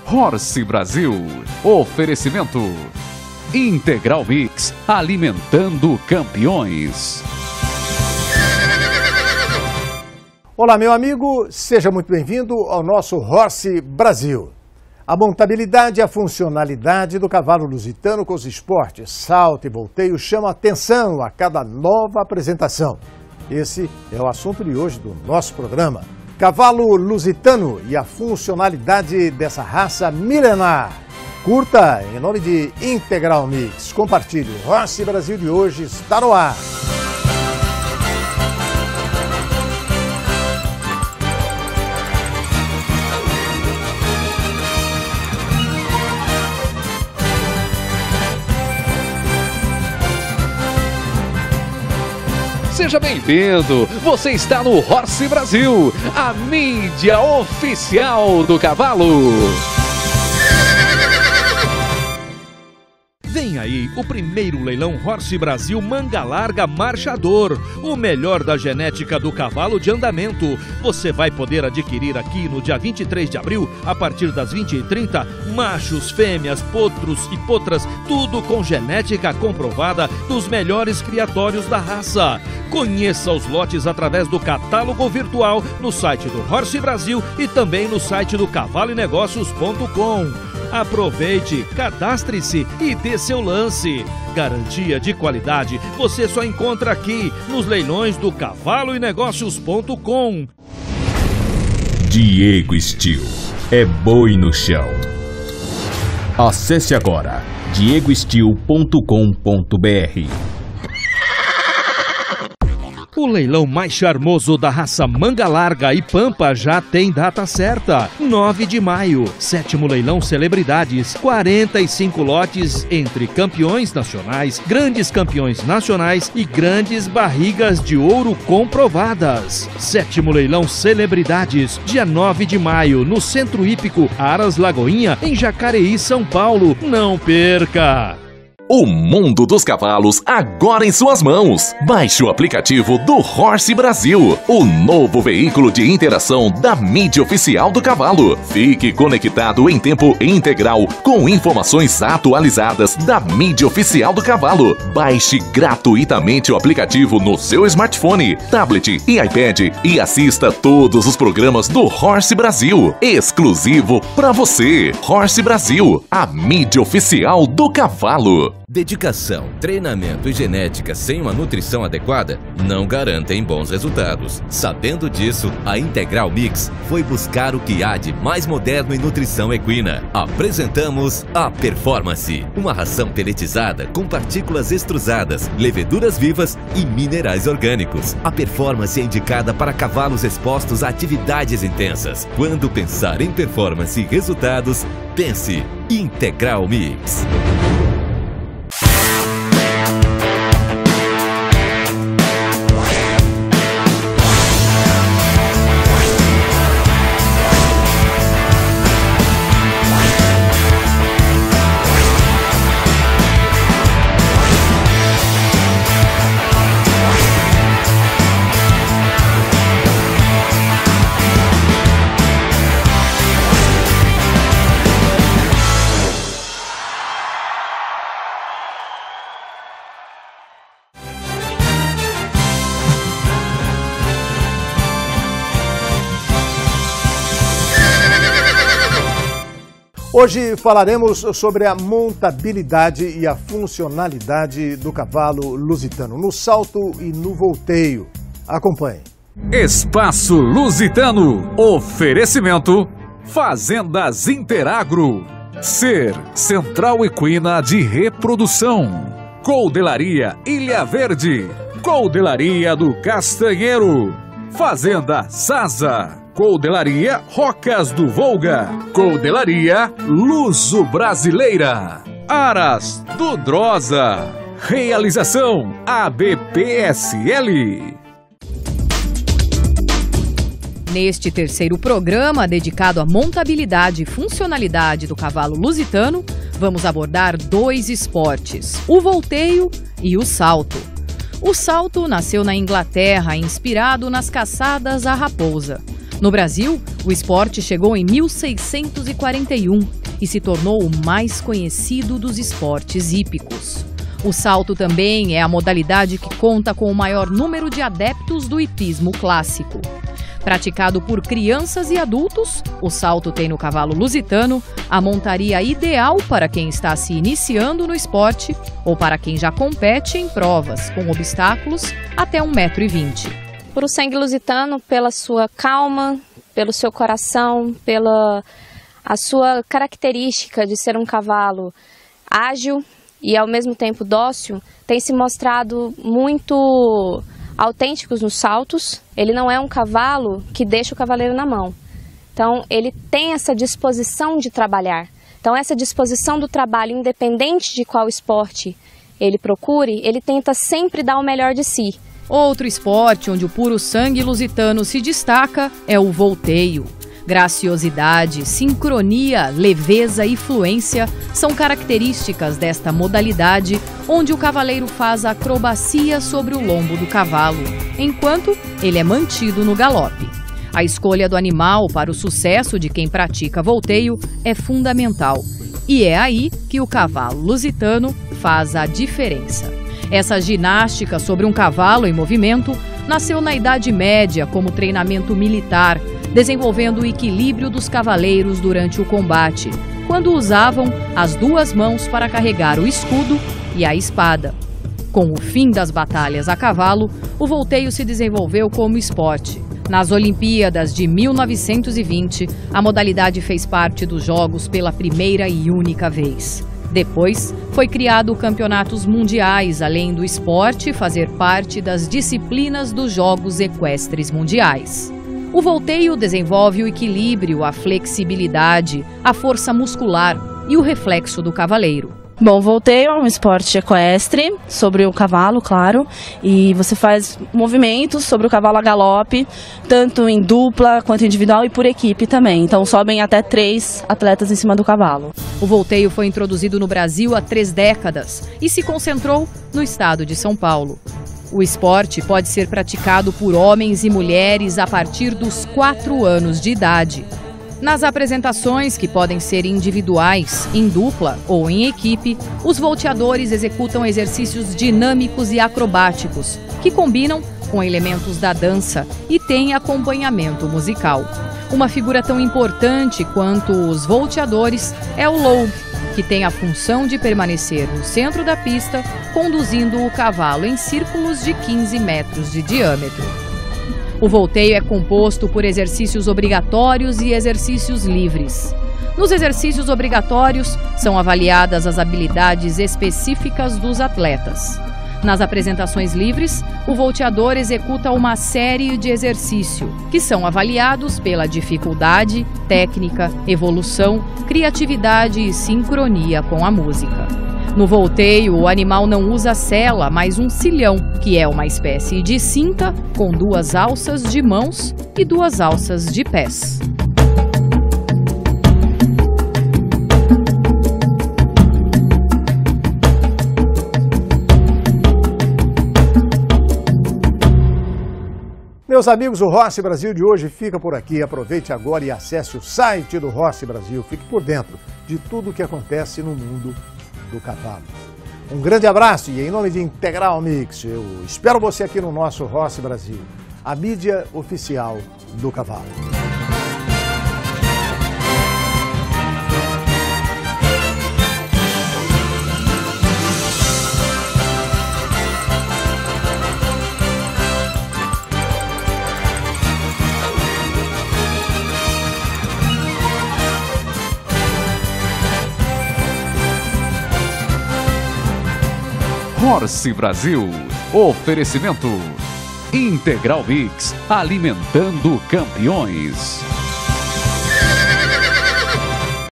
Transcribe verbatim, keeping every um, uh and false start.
Horse Brasil. Oferecimento Integral Mix, alimentando campeões. Olá, meu amigo, seja muito bem-vindo ao nosso Horse Brasil. A montabilidade e a funcionalidade do cavalo lusitano com os esportes salto e volteio chamam a atenção a cada nova apresentação. Esse é o assunto de hoje do nosso programa. Cavalo lusitano e a funcionalidade dessa raça milenar. Curta em nome de Integral Mix. Compartilhe. O Horse Brasil de hoje está no ar. Seja bem-vindo, você está no Horse Brasil, a mídia oficial do cavalo. Vem aí o primeiro leilão Horse Brasil Manga Larga Marchador, o melhor da genética do cavalo de andamento. Você vai poder adquirir aqui no dia vinte e três de abril, a partir das vinte e trinta, machos, fêmeas, potros e potras, tudo com genética comprovada dos melhores criatórios da raça. Conheça os lotes através do catálogo virtual no site do Horse Brasil e também no site do cavalo e negócios ponto com. Aproveite, cadastre-se e dê seu lance. Garantia de qualidade você só encontra aqui nos leilões do cavalo e negócios ponto com. Diego Steel é boi no chão. Acesse agora diego steel ponto com ponto br. O leilão mais charmoso da raça Manga Larga e Pampa já tem data certa, nove de maio, sétimo leilão Celebridades, quarenta e cinco lotes entre campeões nacionais, grandes campeões nacionais e grandes barrigas de ouro comprovadas. Sétimo leilão Celebridades, dia nove de maio, no Centro Hípico Aras Lagoinha, em Jacareí, São Paulo. Não perca! O mundo dos cavalos agora em suas mãos. Baixe o aplicativo do Horse Brasil, o novo veículo de interação da mídia oficial do cavalo. Fique conectado em tempo integral com informações atualizadas da mídia oficial do cavalo. Baixe gratuitamente o aplicativo no seu smartphone, tablet e iPad e assista todos os programas do Horse Brasil, exclusivo para você. Horse Brasil, a mídia oficial do cavalo. Dedicação, treinamento e genética sem uma nutrição adequada não garantem bons resultados. Sabendo disso, a Integral Mix foi buscar o que há de mais moderno em nutrição equina. Apresentamos a Performance, uma ração peletizada com partículas extrusadas, leveduras vivas e minerais orgânicos. A Performance é indicada para cavalos expostos a atividades intensas. Quando pensar em performance e resultados, pense Integral Mix. Hoje falaremos sobre a montabilidade e a funcionalidade do cavalo lusitano, no salto e no volteio. Acompanhe. Espaço Lusitano. Oferecimento Fazendas Interagro. Ser Central Equina de Reprodução. Coldelaria Ilha Verde. Coldelaria do Castanheiro. Fazenda Sasa. Coldelaria Rocas do Volga. Coldelaria Luso Brasileira. Aras do Drosa. Realização A B P S L. Neste terceiro programa, dedicado à montabilidade e funcionalidade do cavalo lusitano, vamos abordar dois esportes, o volteio e o salto. O salto nasceu na Inglaterra, inspirado nas caçadas à raposa. No Brasil, o esporte chegou em mil seiscentos e quarenta e um e se tornou o mais conhecido dos esportes hípicos. O salto também é a modalidade que conta com o maior número de adeptos do hipismo clássico. Praticado por crianças e adultos, o salto tem no cavalo lusitano a montaria ideal para quem está se iniciando no esporte ou para quem já compete em provas com obstáculos até um metro e vinte. Por o sangue lusitano, pela sua calma, pelo seu coração, pela a sua característica de ser um cavalo ágil e ao mesmo tempo dócil, tem se mostrado muito autênticos nos saltos. Ele não é um cavalo que deixa o cavaleiro na mão. Então, ele tem essa disposição de trabalhar. Então, essa disposição do trabalho, independente de qual esporte ele procure, ele tenta sempre dar o melhor de si. Outro esporte onde o puro sangue lusitano se destaca é o volteio. Graciosidade, sincronia, leveza e fluência são características desta modalidade, onde o cavaleiro faz a acrobacia sobre o lombo do cavalo, enquanto ele é mantido no galope. A escolha do animal para o sucesso de quem pratica volteio é fundamental, e é aí que o cavalo lusitano faz a diferença. Essa ginástica sobre um cavalo em movimento nasceu na Idade Média como treinamento militar, desenvolvendo o equilíbrio dos cavaleiros durante o combate, quando usavam as duas mãos para carregar o escudo e a espada. Com o fim das batalhas a cavalo, o volteio se desenvolveu como esporte. Nas Olimpíadas de mil novecentos e vinte, a modalidade fez parte dos Jogos pela primeira e única vez. Depois, foi criado campeonatos mundiais, além do esporte fazer parte das disciplinas dos Jogos Equestres Mundiais. O volteio desenvolve o equilíbrio, a flexibilidade, a força muscular e o reflexo do cavaleiro. Bom, o volteio é um esporte equestre, sobre o cavalo, claro, e você faz movimentos sobre o cavalo a galope, tanto em dupla quanto individual e por equipe também. Então sobem até três atletas em cima do cavalo. O volteio foi introduzido no Brasil há três décadas e se concentrou no estado de São Paulo. O esporte pode ser praticado por homens e mulheres a partir dos quatro anos de idade. Nas apresentações, que podem ser individuais, em dupla ou em equipe, os volteadores executam exercícios dinâmicos e acrobáticos, que combinam com elementos da dança e têm acompanhamento musical. Uma figura tão importante quanto os volteadores é o lobo, que tem a função de permanecer no centro da pista, conduzindo o cavalo em círculos de quinze metros de diâmetro. O volteio é composto por exercícios obrigatórios e exercícios livres. Nos exercícios obrigatórios, são avaliadas as habilidades específicas dos atletas. Nas apresentações livres, o volteador executa uma série de exercícios, que são avaliados pela dificuldade, técnica, evolução, criatividade e sincronia com a música. No volteio, o animal não usa sela, mas um cilhão, que é uma espécie de cinta com duas alças de mãos e duas alças de pés. Meus amigos, o Horse Brasil de hoje fica por aqui. Aproveite agora e acesse o site do Horse Brasil. Fique por dentro de tudo o que acontece no mundo do cavalo. Um grande abraço e em nome de Integral Mix, eu espero você aqui no nosso Horse Brasil, a mídia oficial do cavalo. Horse Brasil. Oferecimento Integral Mix, alimentando campeões.